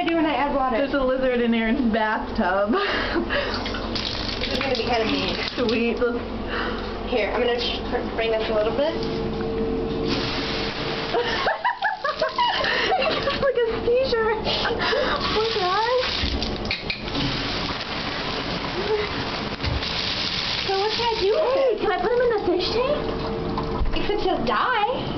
I do when I add water? There's a lizard in Erin's bathtub. This is going to be kind of mean. Sweet. Here, I'm going to bring this a little bit. It's like a seizure. Oh gosh. So what can I do with it? Can I put him in the fish tank? He could just die.